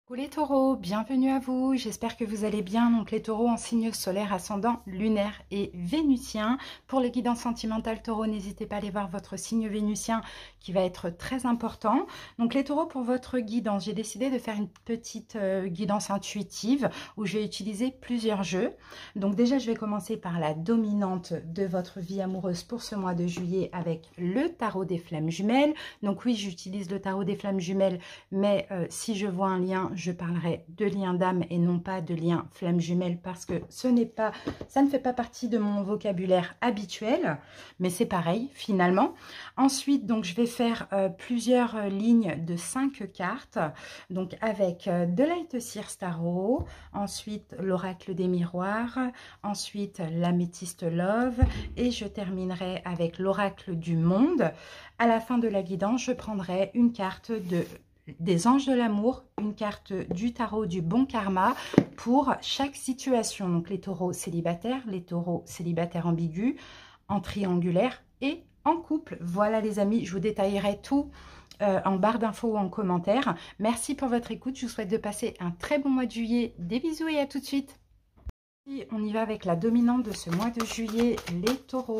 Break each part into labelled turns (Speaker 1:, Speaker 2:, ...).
Speaker 1: Coucou les taureaux, bienvenue à vous, j'espère que vous allez bien. Donc les taureaux en signe solaire, ascendant, lunaire et vénusien. Pour les guidances sentimentales taureaux, n'hésitez pas à aller voir votre signe vénusien qui va être très important. Donc les taureaux, pour votre guidance, j'ai décidé de faire une petite guidance intuitive où je vais utiliser plusieurs jeux. Donc déjà, je vais commencer par la dominante de votre vie amoureuse pour ce mois de juillet avec le tarot des flammes jumelles. Donc oui, j'utilise le tarot des flammes jumelles, mais si je vois un lien, je parlerai de lien d'âme et non pas de lien flamme jumelle parce que ça ne fait pas partie de mon vocabulaire habituel, mais c'est pareil finalement. Ensuite, donc, je vais faire plusieurs lignes de 5 cartes, donc avec de Light Seers Tarot, ensuite l'oracle des miroirs, ensuite l'améthyste Love et je terminerai avec l'oracle du monde. À la fin de la guidance, je prendrai une carte des anges de l'amour, une carte du tarot du bon karma pour chaque situation. Donc les taureaux célibataires ambigus, en triangulaire et en couple. Voilà les amis, je vous détaillerai tout en barre d'infos ou en commentaire. Merci pour votre écoute, je vous souhaite de passer un très bon mois de juillet. Des bisous et à tout de suite. Et on y va avec la dominante de ce mois de juillet, les taureaux.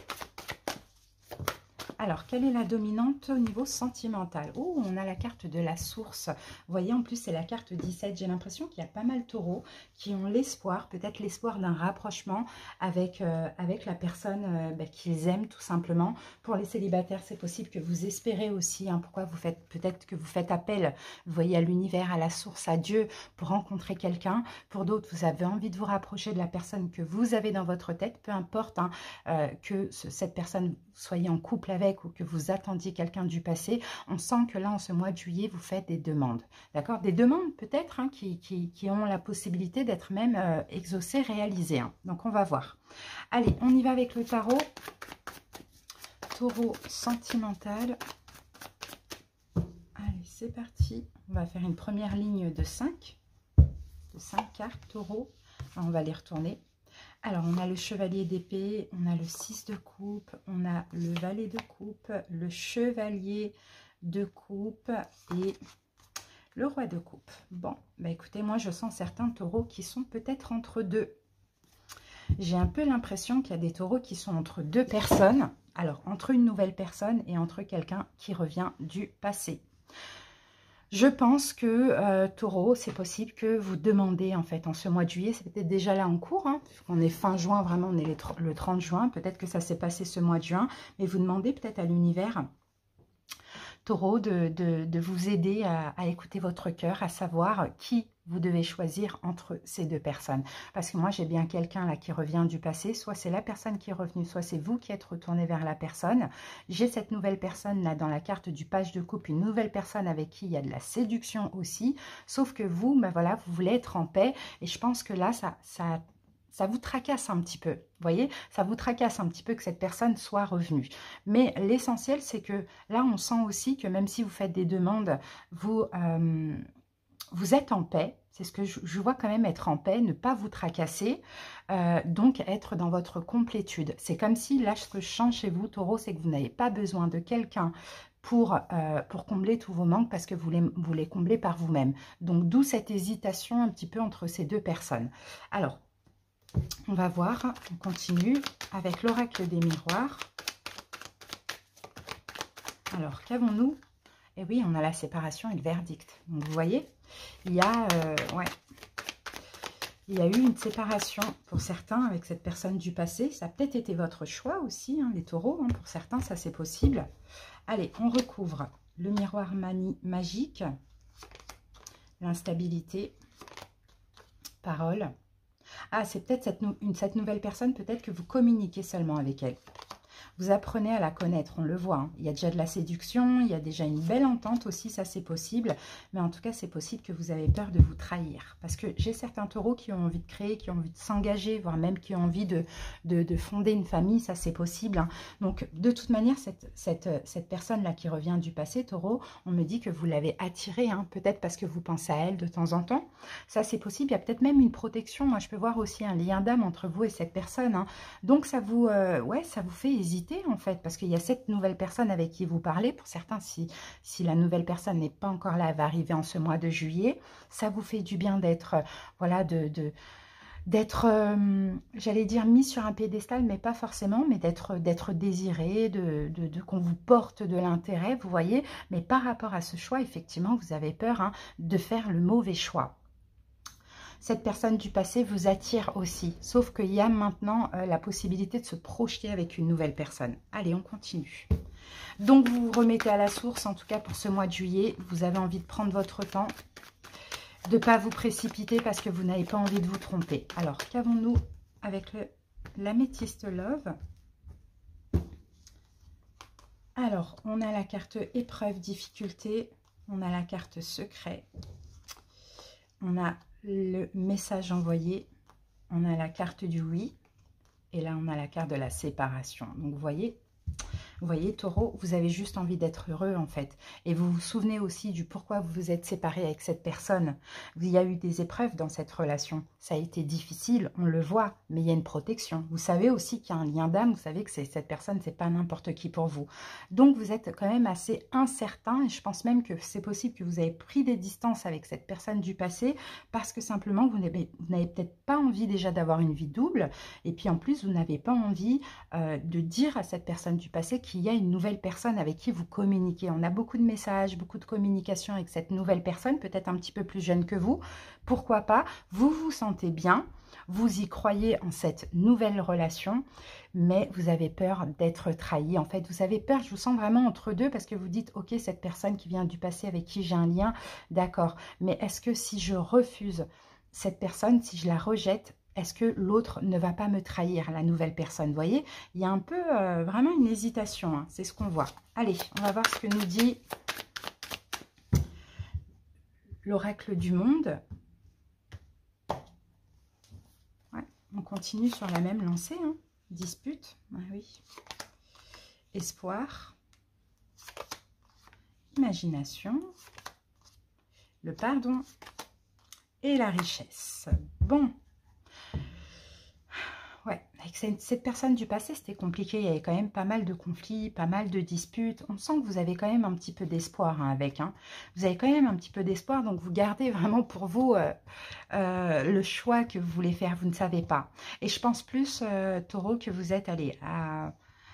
Speaker 1: Alors, quelle est la dominante au niveau sentimental? Oh, on a la carte de la source. Vous voyez, en plus, c'est la carte 17. J'ai l'impression qu'il y a pas mal de taureaux qui ont l'espoir, peut-être l'espoir d'un rapprochement avec la personne qu'ils aiment, tout simplement. Pour les célibataires, c'est possible que vous espérez aussi. Pourquoi peut-être que vous faites appel, vous voyez, à l'univers, à la source, à Dieu, pour rencontrer quelqu'un. Pour d'autres, vous avez envie de vous rapprocher de la personne que vous avez dans votre tête, peu importe que cette personne soyez en couple avec ou que vous attendiez quelqu'un du passé, on sent que là, en ce mois de juillet, vous faites des demandes. D'accord? Des demandes peut-être qui ont la possibilité d'être même exaucées, réalisées. Donc, on va voir. Allez, on y va avec le tarot. Taureau sentimental. Allez, c'est parti. On va faire une première ligne de 5 cartes taureau. Alors, on va les retourner. Alors, on a le chevalier d'épée, on a le 6 de coupe, on a le valet de coupe, le chevalier de coupe et le roi de coupe. Bon, bah écoutez, moi, je sens certains taureaux qui sont peut-être entre deux. J'ai un peu l'impression qu'il y a des taureaux qui sont entre deux personnes. Alors, entre une nouvelle personne et entre quelqu'un qui revient du passé. Je pense que, taureau, c'est possible que vous demandez, en fait, en ce mois de juillet, c'est peut-être déjà là en cours, puisqu'on est fin juin, vraiment, on est le 30 juin, peut-être que ça s'est passé ce mois de juin, mais vous demandez peut-être à l'univers, taureau, de vous aider à écouter votre cœur, à savoir qui vous devez choisir entre ces deux personnes. Parce que moi, j'ai bien quelqu'un là qui revient du passé. Soit c'est la personne qui est revenue, soit c'est vous qui êtes retourné vers la personne. J'ai cette nouvelle personne là dans la carte du page de coupe, une nouvelle personne avec qui il y a de la séduction aussi. Sauf que vous, ben voilà, vous voulez être en paix. Et je pense que là, ça vous tracasse un petit peu, vous voyez, ça vous tracasse un petit peu que cette personne soit revenue. Mais l'essentiel, c'est que là, on sent aussi que même si vous faites des demandes, vous êtes en paix. C'est ce que je vois quand même, être en paix, ne pas vous tracasser, donc être dans votre complétude. C'est comme si, là, ce que je sens chez vous, taureau, c'est que vous n'avez pas besoin de quelqu'un pour combler tous vos manques parce que vous les comblez par vous-même. Donc, d'où cette hésitation un petit peu entre ces deux personnes. Alors, on va voir, on continue avec l'oracle des miroirs. Alors, qu'avons-nous? Eh oui, on a la séparation et le verdict. Donc, vous voyez, il y a eu une séparation pour certains avec cette personne du passé. Ça a peut-être été votre choix aussi, les taureaux. Pour certains, ça c'est possible. Allez, on recouvre le miroir magique, l'instabilité, parole. Ah, c'est peut-être cette nouvelle personne, peut-être que vous communiquez seulement avec elle. Vous apprenez à la connaître, on le voit. Il y a déjà de la séduction, il y a déjà une belle entente aussi, ça c'est possible. Mais en tout cas, c'est possible que vous avez peur de vous trahir. Parce que j'ai certains taureaux qui ont envie de créer, qui ont envie de s'engager, voire même qui ont envie de fonder une famille, ça c'est possible. Donc, de toute manière, cette personne-là qui revient du passé, taureau, on me dit que vous l'avez attirée, peut-être parce que vous pensez à elle de temps en temps. Ça c'est possible, il y a peut-être même une protection. Moi, je peux voir aussi un lien d'âme entre vous et cette personne. Donc, ça vous fait hésiter. curiosité en fait, parce qu'il y a cette nouvelle personne avec qui vous parlez. Pour certains, si la nouvelle personne n'est pas encore là, elle va arriver en ce mois de juillet. Ça vous fait du bien d'être, voilà, d'être, j'allais dire, mis sur un piédestal, mais pas forcément, mais d'être désiré, qu'on vous porte de l'intérêt, vous voyez. Mais par rapport à ce choix, effectivement, vous avez peur hein, de faire le mauvais choix. Cette personne du passé vous attire aussi, sauf qu'il y a maintenant la possibilité de se projeter avec une nouvelle personne. Allez, on continue. Donc, vous vous remettez à la source, en tout cas pour ce mois de juillet. Vous avez envie de prendre votre temps, de ne pas vous précipiter parce que vous n'avez pas envie de vous tromper. Alors, qu'avons-nous avec l'améthyste Love? Alors, on a la carte épreuve, difficulté. On a la carte secret. On a le message envoyé. On a la carte du oui. Et là, on a la carte de la séparation. Donc, vous voyez, Taureau, vous avez juste envie d'être heureux en fait. Et vous vous souvenez aussi du pourquoi vous vous êtes séparé avec cette personne. Il y a eu des épreuves dans cette relation. Ça a été difficile, on le voit, mais il y a une protection. Vous savez aussi qu'il y a un lien d'âme, vous savez que cette personne, c'est pas n'importe qui pour vous. Donc vous êtes quand même assez incertain et je pense même que c'est possible que vous avez pris des distances avec cette personne du passé parce que simplement vous n'avez peut-être pas envie déjà d'avoir une vie double et puis en plus vous n'avez pas envie de dire à cette personne du passé qu'il y a une nouvelle personne avec qui vous communiquez. On a beaucoup de messages, beaucoup de communication avec cette nouvelle personne, peut-être un petit peu plus jeune que vous. Pourquoi pas? Vous vous sentez bien, vous y croyez en cette nouvelle relation, mais vous avez peur d'être trahi. En fait, vous avez peur, je vous sens vraiment entre deux parce que vous dites, ok, cette personne qui vient du passé avec qui j'ai un lien, d'accord, mais est-ce que si je refuse cette personne, si je la rejette, est-ce que l'autre ne va pas me trahir, la nouvelle personne? Vous voyez, il y a un peu vraiment une hésitation, hein, c'est ce qu'on voit. Allez, on va voir ce que nous dit l'oracle du monde. Ouais, on continue sur la même lancée, hein. Dispute, ah oui. Espoir, imagination, le pardon et la richesse. Bon. Ouais, avec cette personne du passé, c'était compliqué. Il y avait quand même pas mal de conflits, pas mal de disputes. On sent que vous avez quand même un petit peu d'espoir hein, avec. Hein. Vous avez quand même un petit peu d'espoir, donc vous gardez vraiment pour vous le choix que vous voulez faire. Vous ne savez pas. Et je pense plus, Taureau, que vous êtes allé à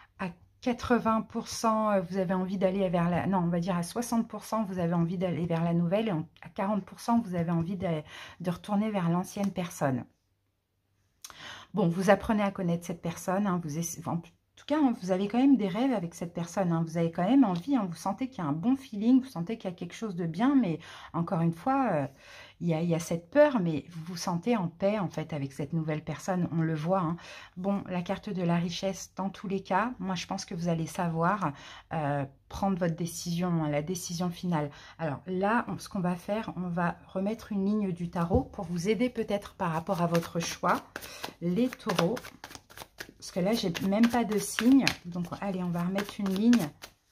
Speaker 1: 80%, vous avez envie d'aller vers la... Non, on va dire à 60%, vous avez envie d'aller vers la nouvelle. Et à 40%, vous avez envie de retourner vers l'ancienne personne. Bon, vous apprenez à connaître cette personne, hein, en tout cas, hein, vous avez quand même des rêves avec cette personne, hein, vous avez quand même envie, hein, vous sentez qu'il y a un bon feeling, vous sentez qu'il y a quelque chose de bien, mais encore une fois, il y a cette peur, mais vous vous sentez en paix en fait avec cette nouvelle personne, on le voit. Hein. Bon, la carte de la richesse, dans tous les cas, moi je pense que vous allez savoir prendre votre décision, hein, la décision finale. Alors là, ce qu'on va faire, on va remettre une ligne du tarot pour vous aider peut-être par rapport à votre choix, les taureaux. Parce que là, j'ai même pas de signe. Donc, allez, on va remettre une ligne.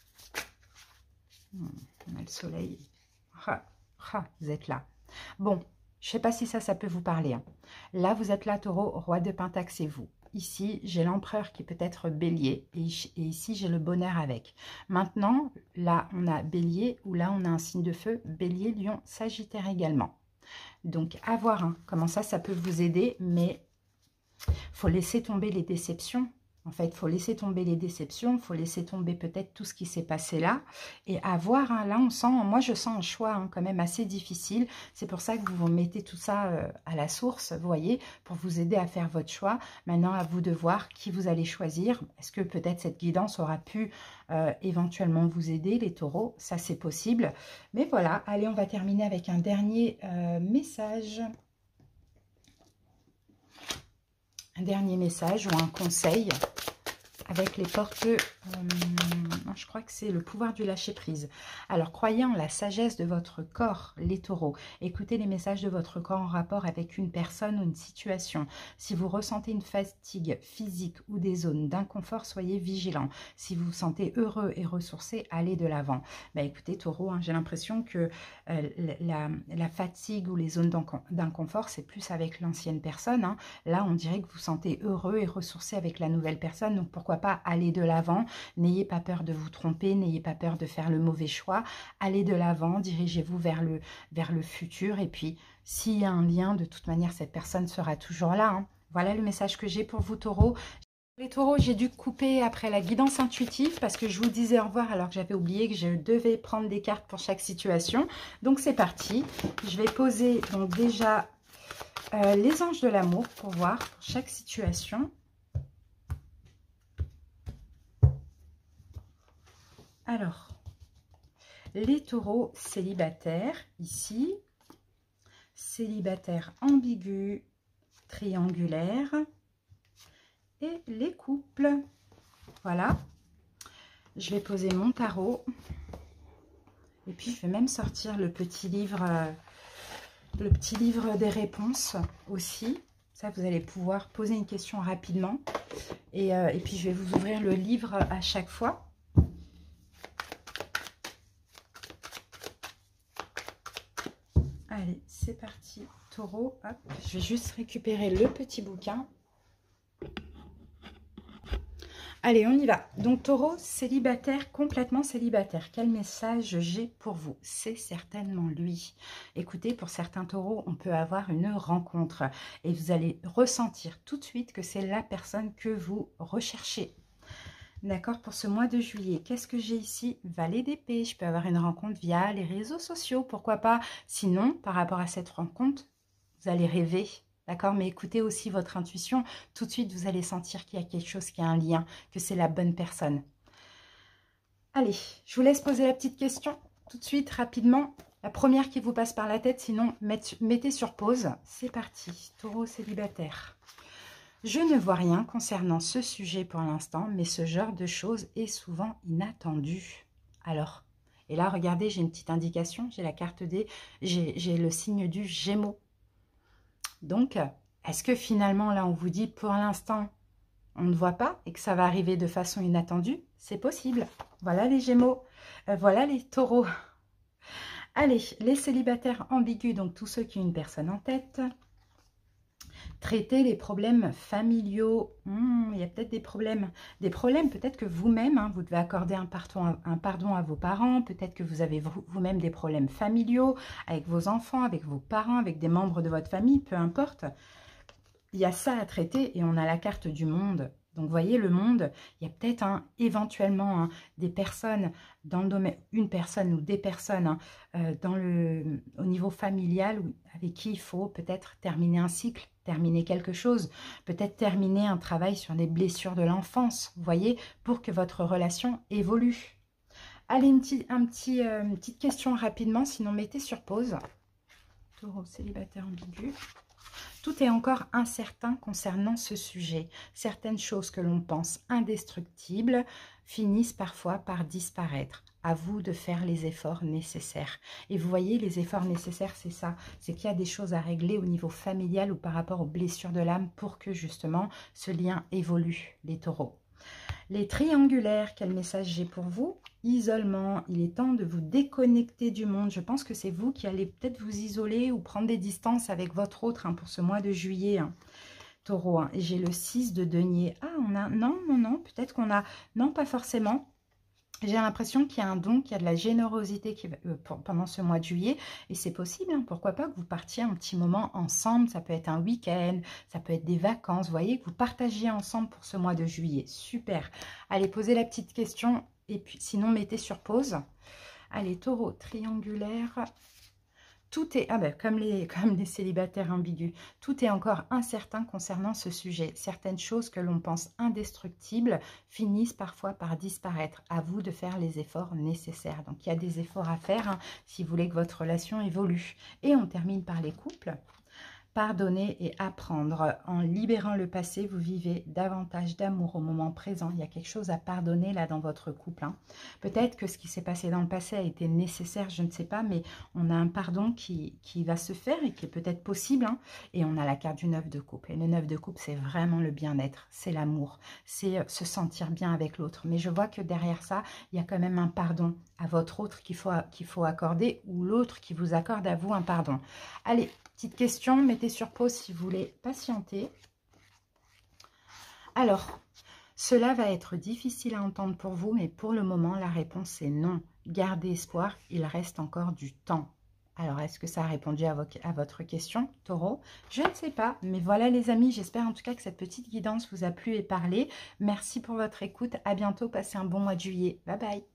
Speaker 1: On a le soleil. Vous êtes là. Bon, je ne sais pas si ça peut vous parler. Hein. Là, vous êtes là, taureau, roi de Pentacle, c'est vous. Ici, j'ai l'empereur qui peut être bélier. Et ici, j'ai le bonheur avec. Maintenant, là, on a bélier ou là, on a un signe de feu. Bélier, lion, sagittaire également. Donc, à voir hein, comment ça peut vous aider. Mais faut laisser tomber les déceptions. En fait, il faut laisser tomber les déceptions, il faut laisser tomber peut-être tout ce qui s'est passé là. Et à voir, hein, là, on sent, moi je sens un choix hein, quand même assez difficile. C'est pour ça que vous mettez tout ça à la source, vous voyez, pour vous aider à faire votre choix. Maintenant, à vous de voir qui vous allez choisir. Est-ce que peut-être cette guidance aura pu éventuellement vous aider, les taureaux? Ça, c'est possible. Mais voilà, allez, on va terminer avec un dernier message. Un dernier message ou un conseil avec les portes... Je crois que c'est le pouvoir du lâcher-prise. Alors, croyez en la sagesse de votre corps, les taureaux. Écoutez les messages de votre corps en rapport avec une personne ou une situation. Si vous ressentez une fatigue physique ou des zones d'inconfort, soyez vigilants. Si vous vous sentez heureux et ressourcé, allez de l'avant. Bah, écoutez, taureau, j'ai l'impression que la fatigue ou les zones d'inconfort, c'est plus avec l'ancienne personne. Là, on dirait que vous vous sentez heureux et ressourcé avec la nouvelle personne. Donc, pourquoi pas aller de l'avant. N'ayez pas peur de vous tromper, n'ayez pas peur de faire le mauvais choix. Allez de l'avant, dirigez-vous vers le futur. Et puis, s'il y a un lien, de toute manière, cette personne sera toujours là. Voilà le message que j'ai pour vous, taureaux. Les taureaux, j'ai dû couper après la guidance intuitive parce que je vous disais au revoir alors que j'avais oublié que je devais prendre des cartes pour chaque situation. Donc, c'est parti. Je vais poser donc déjà les anges de l'amour pour voir pour chaque situation. Alors, les taureaux célibataires, ici, célibataires ambigus, triangulaires, et les couples. Voilà, je vais poser mon tarot, et puis je vais même sortir le petit livre des réponses aussi. Ça, vous allez pouvoir poser une question rapidement, et puis je vais vous ouvrir le livre à chaque fois. Allez, c'est parti, taureau. Hop, je vais juste récupérer le petit bouquin. Allez, on y va. Donc, taureau, célibataire, complètement célibataire. Quel message j'ai pour vous? C'est certainement lui. Écoutez, pour certains taureaux, on peut avoir une rencontre. Et vous allez ressentir tout de suite que c'est la personne que vous recherchez. D'accord, pour ce mois de juillet, qu'est-ce que j'ai ici? Valet d'épée, je peux avoir une rencontre via les réseaux sociaux, pourquoi pas? Sinon, par rapport à cette rencontre, vous allez rêver, d'accord? Mais écoutez aussi votre intuition, tout de suite vous allez sentir qu'il y a quelque chose qui a un lien, que c'est la bonne personne. Allez, je vous laisse poser la petite question, tout de suite, rapidement. La première qui vous passe par la tête, sinon mettez sur pause. C'est parti, taureau célibataire. Je ne vois rien concernant ce sujet pour l'instant, mais ce genre de choses est souvent inattendu. Alors, et là, regardez, j'ai une petite indication, j'ai la carte D, j'ai le signe du Gémeaux. Donc, est-ce que finalement, là, on vous dit, pour l'instant, on ne voit pas et que ça va arriver de façon inattendue? C'est possible. Voilà les Gémeaux, voilà les taureaux. Allez, les célibataires ambigus, donc tous ceux qui ont une personne en tête. Traiter les problèmes familiaux. Il y a peut-être des problèmes peut-être que vous-même, vous devez accorder un pardon à vos parents. Peut-être que vous avez vous-même des problèmes familiaux avec vos enfants, avec vos parents, avec des membres de votre famille, peu importe. Il y a ça à traiter et on a la carte du monde. Donc, vous voyez, le monde, il y a peut-être éventuellement des personnes dans le domaine, une personne ou des personnes au niveau familial avec qui il faut peut-être terminer un cycle, terminer quelque chose, peut-être terminer un travail sur les blessures de l'enfance, vous voyez, pour que votre relation évolue. Allez, une petite question rapidement, sinon mettez sur pause. Taureau célibataire ambigu. Tout est encore incertain concernant ce sujet. Certaines choses que l'on pense indestructibles finissent parfois par disparaître. À vous de faire les efforts nécessaires. Et vous voyez, les efforts nécessaires, c'est ça. C'est qu'il y a des choses à régler au niveau familial ou par rapport aux blessures de l'âme pour que justement ce lien évolue, les taureaux. Les triangulaires, quel message j'ai pour vous? Isolement, il est temps de vous déconnecter du monde. Je pense que c'est vous qui allez peut-être vous isoler ou prendre des distances avec votre autre pour ce mois de juillet. Taureau, et j'ai le 6 de denier. Ah, on a... Non, peut-être qu'on a... Non, pas forcément. J'ai l'impression qu'il y a un don, qu'il y a de la générosité pendant ce mois de juillet. Et c'est possible, pourquoi pas que vous partiez un petit moment ensemble. Ça peut être un week-end, ça peut être des vacances. Vous voyez, que vous partagiez ensemble pour ce mois de juillet. Super. Allez, posez la petite question. Et puis, sinon, mettez sur pause. Allez, taureau triangulaire. Tout est, comme les célibataires ambigus, tout est encore incertain concernant ce sujet. Certaines choses que l'on pense indestructibles finissent parfois par disparaître. À vous de faire les efforts nécessaires. Donc, il y a des efforts à faire si vous voulez que votre relation évolue. Et on termine par les couples. pardonner et apprendre. En libérant le passé, vous vivez davantage d'amour au moment présent. Il y a quelque chose à pardonner là dans votre couple. Hein. Peut-être que ce qui s'est passé dans le passé a été nécessaire, je ne sais pas, mais on a un pardon qui va se faire et qui est peut-être possible. Hein. Et on a la carte du 9 de coupe. Et le 9 de coupe, c'est vraiment le bien-être, c'est l'amour, c'est se sentir bien avec l'autre. Mais je vois que derrière ça, il y a quand même un pardon à votre autre qu'il faut accorder, ou l'autre qui vous accorde à vous un pardon. Allez, petite question, mettez sur pause si vous voulez patienter. Alors, cela va être difficile à entendre pour vous, mais pour le moment, la réponse est non. Gardez espoir, il reste encore du temps. Alors, est-ce que ça a répondu à votre question, Taureau? Je ne sais pas, mais voilà les amis, j'espère en tout cas que cette petite guidance vous a plu et parlé. Merci pour votre écoute, à bientôt, passez un bon mois de juillet. Bye bye.